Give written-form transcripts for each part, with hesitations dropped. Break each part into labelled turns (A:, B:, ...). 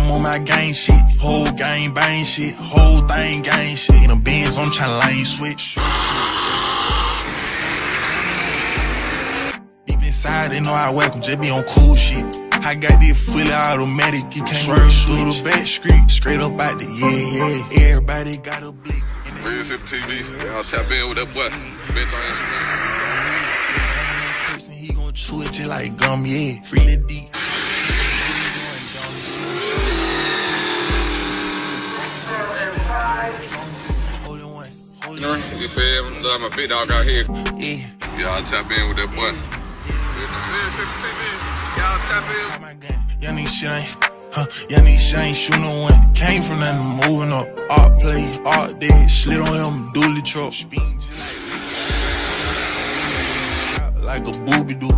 A: I'm on my gang shit. Whole gang bang shit. Whole thing gang shit. In the Benz, I'm tryna lane switch. Deep inside, they know I whack 'em, just be on cool shit. I got this fully automatic, you can't swerve through the back street. Straight up out the yeah. Everybody got a blick.
B: Mississippi TV, y'all tap in with that boy.
A: He gon' chew it just like gum, yeah. Freely deep.
B: You feel me? Love my big dog out here.
A: Yeah.
B: Y'all tap in with that boy. Mississippi TV, y'all tap in.
A: Young nigga shit ain't shoot no one. Came from nothing, moving up. Art play, art dead. Slid on him, dually truck. Like a booby doo.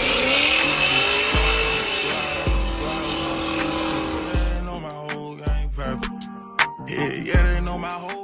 A: They know my whole gang purple. Yeah, they know my whole.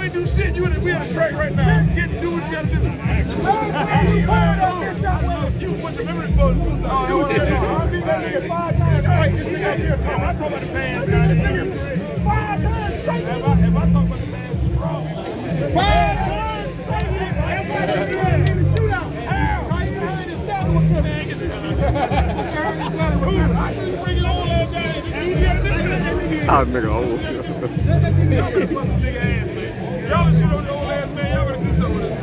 C: ain't do shit. We on the track right now. Get to do what you gotta do. You put your memory for it. I'll be that nigga 5 times straight. This nigga up here talking. I talk about the fans. This nigga 5 times straight. If I talk about the fans, it's wrong. 5 times straight. That's why they do it in the shootout. How? How you heard this battle with them? Man, get this nigga. I just bring it on last day.
D: Ah, nigga old.
C: Y'all shoot on the old ass man. Y'all better do something with it.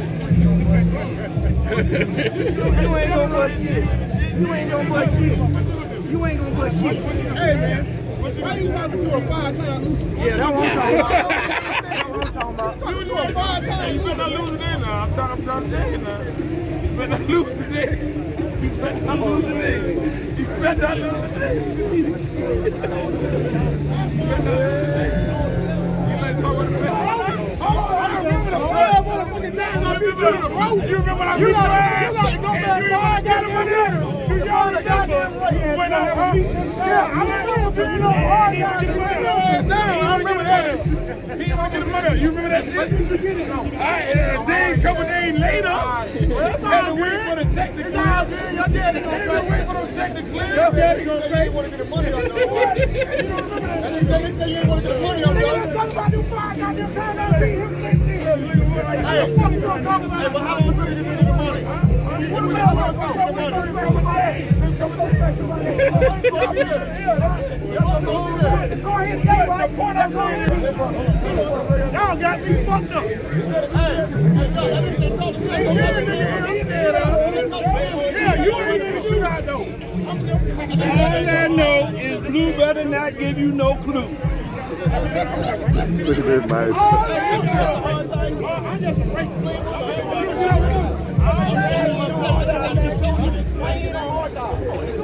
C: You ain't gonna bust shit. You ain't gonna bust shit. You ain't gonna bust shit. Hey, man. Why you talking to a 5-time loser? Yeah, that's what I'm talking about. That's what I'm talking about. You was a 5-time. You better not lose today now. I'm trying to tell you now. You better not lose today. You better not lose today. You better not lose today. You better not lose today. You like talking about the best. You remember when I beat your ass? You like to go back 5 goddamn years. You got the goddamn right. Yeah, I remember you know hard guys get your ass down. I remember that. He ain't gonna get the money. You remember that shit? They ain't couple days later. Had to wait for the check to clear. Your daddy gonna pay. Wait for the check to clear. Your daddy gonna pay. You want to get the money on those. You don't remember that? They say you ain't want to get the money on those. You talking about you 5 goddamn times. I beat him 60. Hey, but how long till you get the money? What do we know about the money? Y'all got me fucked up. Yeah, you ain't in the shootout though. All I know is Blue better not give you no clue.
D: Look at this, man.
C: I'm just a racist man. Why you ain't on hard time?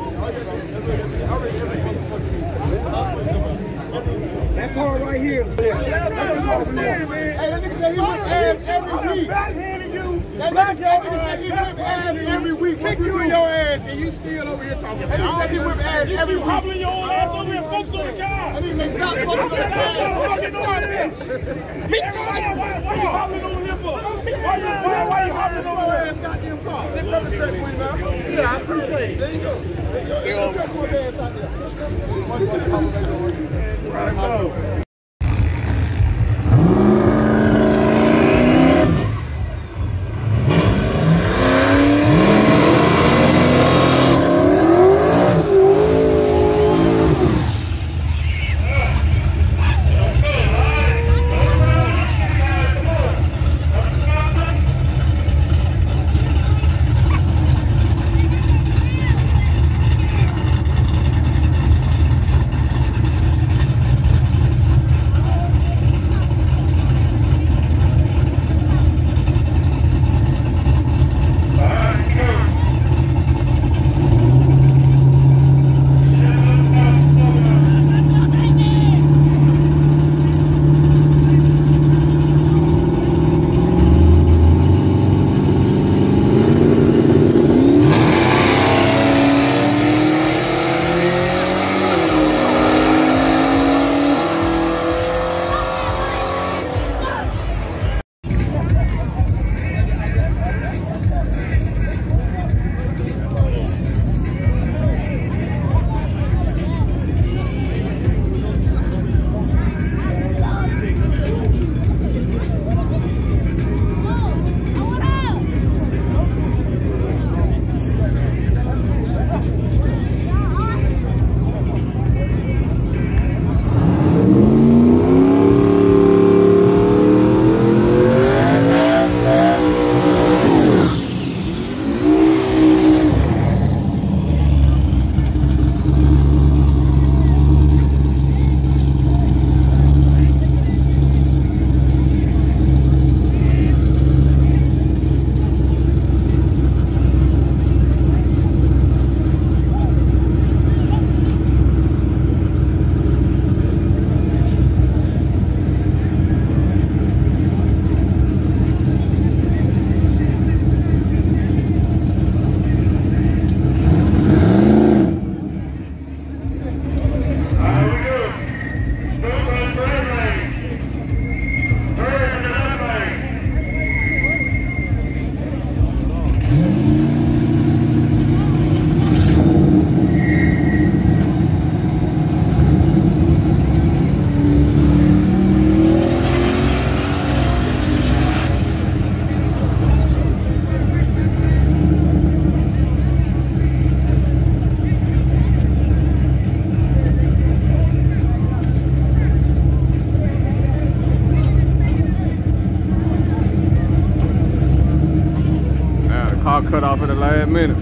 C: That car right here. That's what I'm understanding, man. Hey, that nigga said he whip ass every week. That nigga said he whip ass every week. Kick you in your ass and you still over here talking. That nigga said he whip ass every week. You hobbling your own ass over here, folks on the car. That nigga said stop folks on the car. Why you hobbling over here for? Why you hobbling over your ass goddamn car? They come to church with you, man. Yeah, I appreciate it. There you go. There you go. Check my ass out there.
D: Y'all cut off at the last minute.